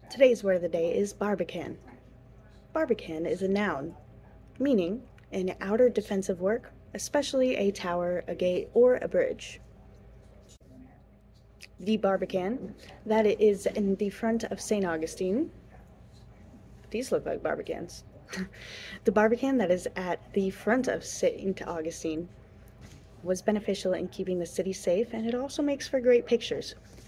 Today's word of the day is Barbican. Barbican is a noun, meaning an outer defensive work, especially a tower, a gate, or a bridge. The Barbican, that it is in the front of St. Augustine. These look like Barbicans. The Barbican that is at the front of St. Augustine was beneficial in keeping the city safe, and it also makes for great pictures.